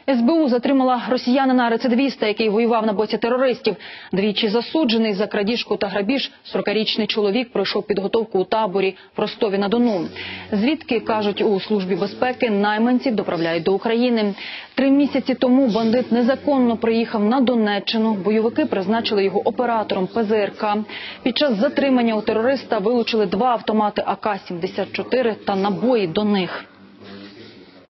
СБУ затримала росіянина-рецидивіста, який воював на боці терористів. Двічі засуджений за крадіжку та грабіж 40-річний чоловік пройшов підготовку у таборі в Ростові-на-Дону. Звідки, кажуть у Службі безпеки, найманців доправляють до України. 3 місяці тому бандит незаконно приїхав на Донеччину. Бойовики призначили його оператором ПЗРК. Під час затримання у терориста вилучили 2 автомати АК-74 та набої до них.